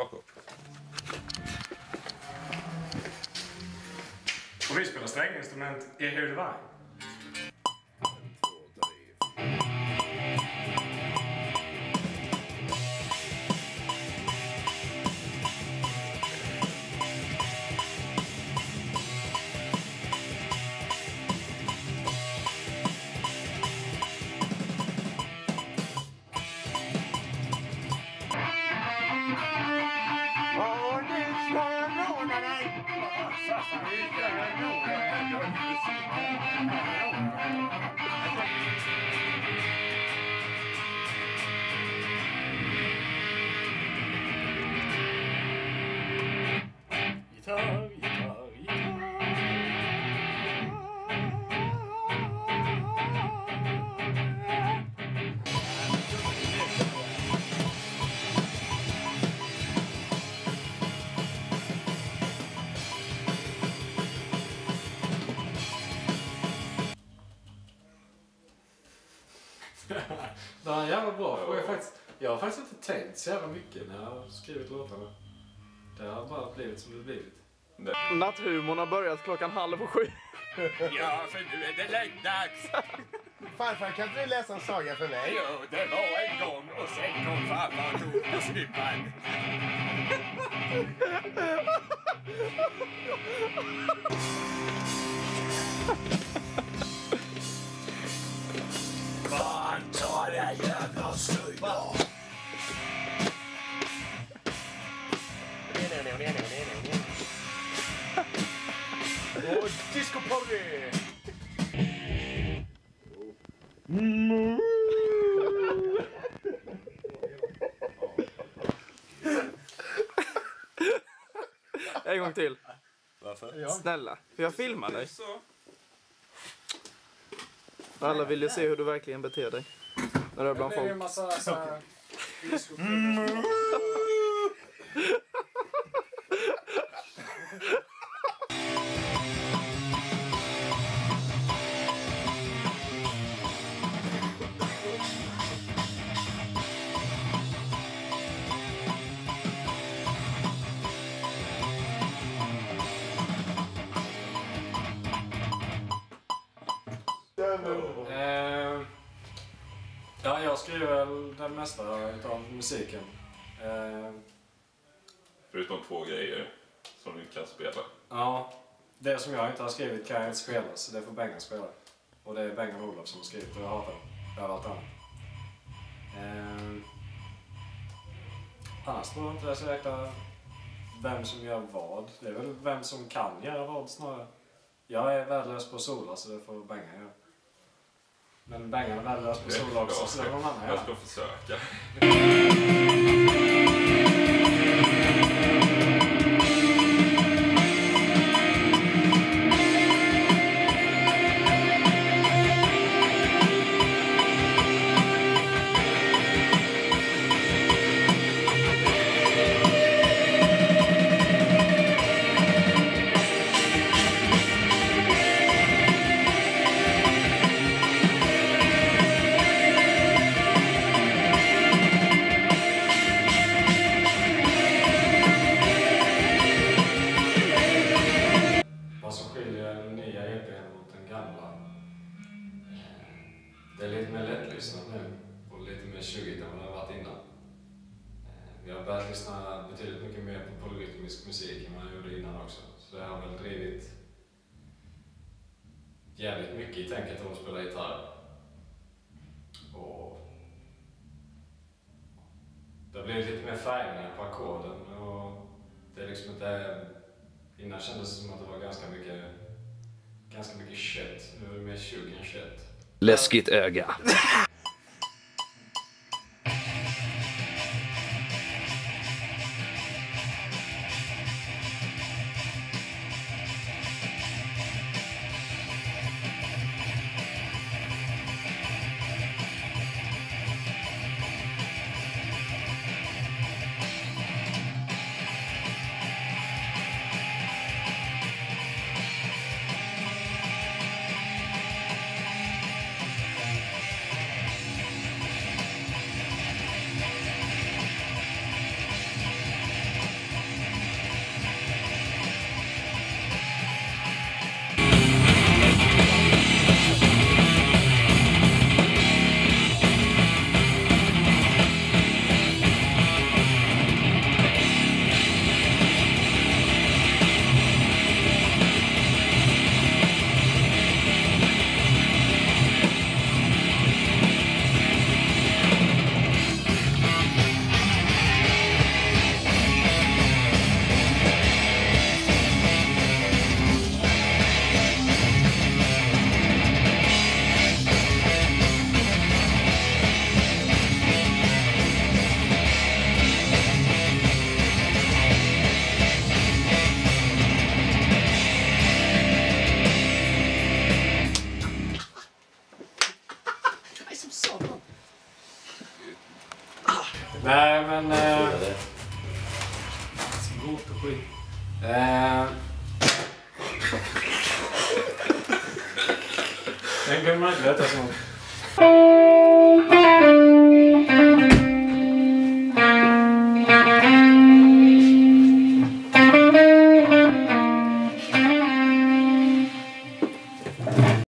Jakob. Och vi spelar stränginstrument i Hudvang. Det var jävla bra. Jag har faktiskt inte tänkt så jävla mycket när jag har skrivit låtarna. Det har bara blivit som det blivit. Natthumorn har börjat 6:30. Ja, för nu är det läggdags. Farfar, kan inte du läsa en saga för mig? Jo, det var en gång och sen kom farfar och tog på snippan. Fan, ta det jävla slöjda. Och disco party! En gång till. Varför? Snälla, för jag filmar dig. Så. Alla vill ju se hur du verkligen beter dig. När du är bland Det är ju folk. en massa så här... Ja, jag skriver väl den mesta av musiken. Förutom 2 grejer som du inte kan spela. Ja, det som jag inte har skrivit kan jag inte spela, så det får Bengan spela. Och det är Bengan Olof som har skrivit och jag hatar dem. Jag har varit annat. Annars tror jag inte det är så jäkla vem som gör vad. Det är väl vem som kan göra vad snarare. Jag är värdelös på sola, så det får Bengan göra. Men Bengan är värdelös på sola också, så det får någon annan Jag göra. ska försöka. Vad som skiljer den nya EP:n mot den gamla. Det är lite mer lättlyssnat nu och lite mer 20 än vad det har varit innan. Vi har börjat lyssna betydligt mycket mer på polyrytmisk musik än vad jag gjorde innan också. Så det har väl drivit jävligt mycket i tänket om att spela gitarr. Och det har blivit lite mer färgningar på ackorden och det är liksom inte... Innan kändes det som att det var ganska mycket kött. Nu är det mer 20 än kött. Läskigt öga. Nej, men... Gott och skit. Den kunde man inte veta som...